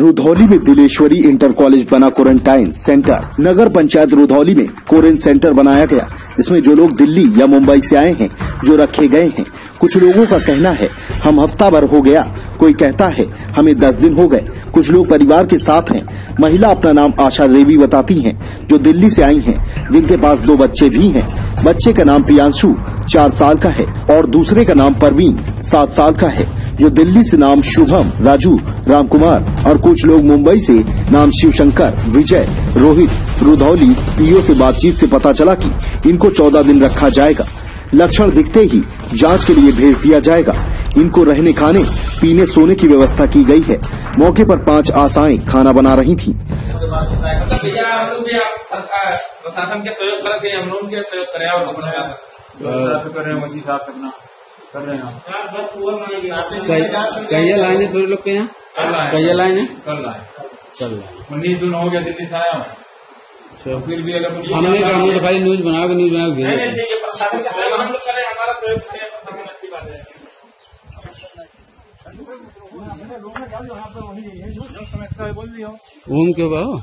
रुधौली में Dileshwari inter college बना quarantine centre. नगर पंचायत रुधौली में क्वारंटाइन सेंटर बनाया गया। इसमें जो लोग दिल्ली या मुंबई से आए हैं जो रखे गए हैं। कुछ लोगों का कहना है हम हफ्ता भर हो गया, कोई कहता है हमें 10 दिन हो गए। कुछ लोग परिवार के साथ हैं। महिला अपना नाम आशा देवी बताती हैं जो दिल्ली से आई हैं, जिनके पास 2 बच्चे भी हैं। बच्चे का नाम प्रियांशु 4 साल का है और दूसरे का नाम परवीन 7 साल का है। जो दिल्ली से नाम शुभम, राजू, रामकुमार और कुछ लोग मुंबई से नाम शिवशंकर, विजय, रोहित। रुधौली पीओ से बातचीत से पता चला कि इनको 14 दिन रखा जाएगा। लक्षण दिखते ही जांच के लिए भेज दिया जाएगा। इनको रहने, खाने, पीने, सोने की व्यवस्था की गई है। मौके पर 5 आशाएं खाना बना रही थी। प्रशासन के सहयोग करके हम लोग के सहयोग करे और कर रहे हैं, मछली साफ करना कर रहे हैं। कहिए लाइन है थोड़े लोग के यहाँ, कहिए लाइन है कल लाए 19 दिन हो गया दिल्ली से आया हूँ। फिर भी अगर हमने खाली न्यूज बना के अच्छी बात है। घूम के बाबू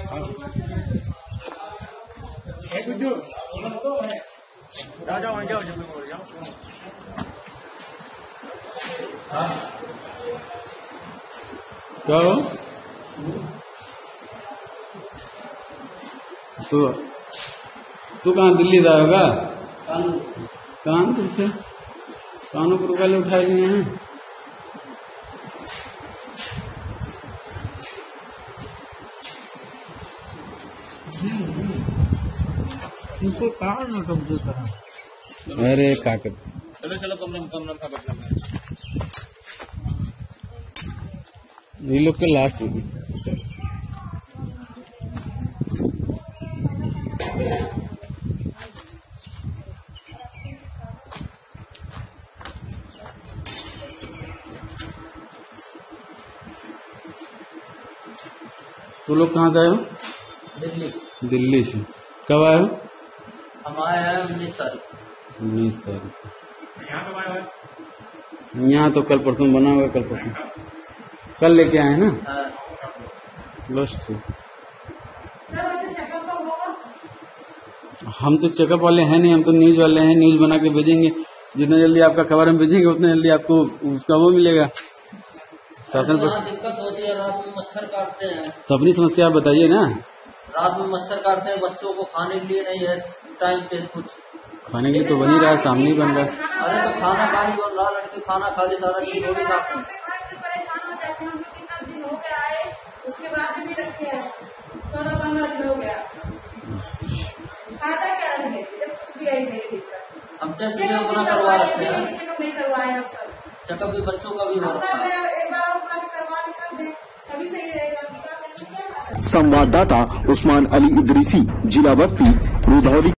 क्या हो तू कहाँ दिल्ली जाएगा? कानपुर से कानपुर वाले उठाए गए हैं। अरे काकर चलो कम का बदला ये लोग के लास्ट होगी। तो लोग कहाँ गए हो? दिल्ली से कब आए हो? हम आए हैं 19 तारीख। 19 तारीख यहाँ तो कल परसों बना हुआ, कल परसों कल लेके आए ना। बस ठीक। हम तो चेकअप वाले हैं नहीं, हम तो न्यूज वाले हैं। न्यूज बना के भेजेंगे, जितना जल्दी आपका खबर हम भेजेंगे उतना जल्दी आपको उसका वो मिलेगा। शासन पर दिक्कत होती है, रात में मच्छर काटते हैं। तो अपनी समस्या आप बताइए ना। रात में मच्छर काटते हैं, बच्चों को खाने के लिए नहीं है टाइम पे कुछ। खाने के लिए तो बन ही रहा है, सामने ही बन रहा है। अरे तो खाना खा नहीं बन रहा, लड़के खाना खा ले सारा दिन थोड़ी खाते हैं। परेशान हो जाते हैं हम लोग। कितना दिन हो गया आए, उसके बाद भी रखे हैं 14-15 दिन हो गया। खाता क्या नहीं है, कुछ भी आई नहीं दिक्कत। हम टेस्ट भी अपना करवा रखते हैं, चेकअप नहीं करवाए हम सब। चेकअप भी बच्चों का भी हो रखा है। एक बार अपना करवा कर दे तभी सही रहेगा। संवाददाता उस्मान अली इदरीसी, जिला बस्ती, रुधौली।